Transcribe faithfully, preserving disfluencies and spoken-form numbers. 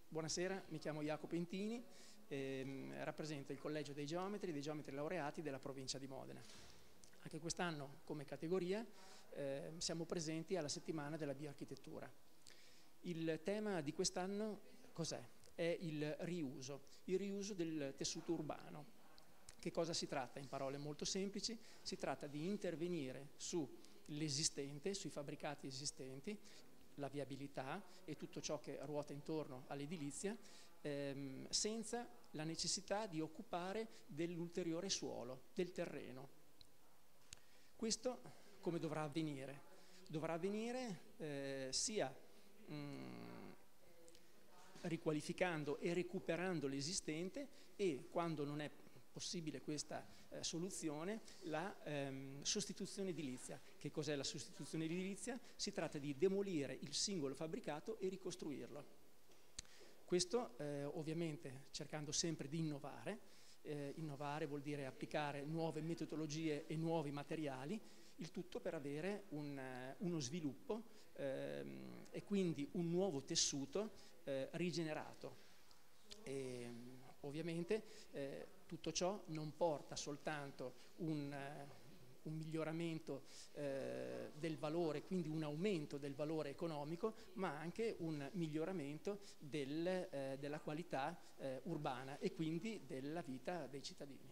Buonasera, mi chiamo Jacopo Intini, ehm, rappresento il Collegio dei Geometri, dei Geometri Laureati della provincia di Modena. Anche quest'anno, come categoria, eh, siamo presenti alla settimana della bioarchitettura. Il tema di quest'anno cos'è? È il riuso, il riuso del tessuto urbano. Che cosa si tratta? In parole molto semplici, si tratta di intervenire sull'esistente, sui fabbricati esistenti, la viabilità e tutto ciò che ruota intorno all'edilizia, ehm, senza la necessità di occupare dell'ulteriore suolo, del terreno. Questo come dovrà avvenire? Dovrà avvenire eh, sia mh, riqualificando e recuperando l'esistente e, quando non è possibile questa eh, soluzione, la ehm, sostituzione edilizia. Che cos'è la sostituzione edilizia? Si tratta di demolire il singolo fabbricato e ricostruirlo. Questo eh, ovviamente cercando sempre di innovare. Eh, innovare vuol dire applicare nuove metodologie e nuovi materiali, il tutto per avere un, uh, uno sviluppo ehm, e quindi un nuovo tessuto eh, rigenerato. E, ovviamente eh, tutto ciò non porta soltanto un, uh, un miglioramento eh, del valore, quindi un aumento del valore economico, ma anche un miglioramento del, eh, della qualità eh, urbana e quindi della vita dei cittadini.